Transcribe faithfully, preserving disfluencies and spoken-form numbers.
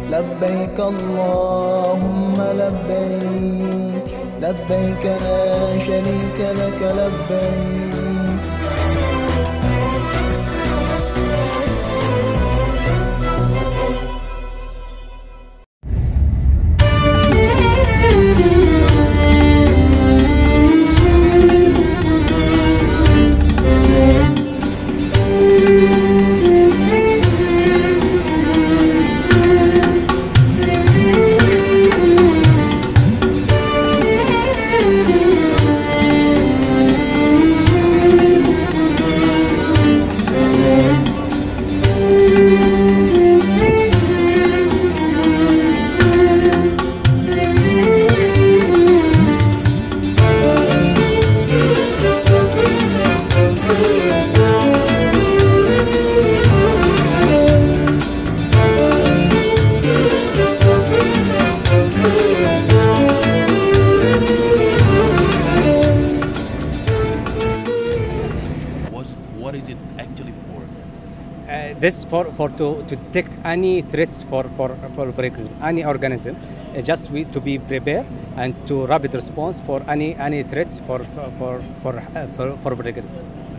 لبيك اللهم لبيك، لبيك لا شريك لك لبيك. What is it actually for? Uh, this for, for to, to detect any threats for for for organism, any organism, uh, just we, to be prepared and to rapid response for any any threats for for for for, for, for organism.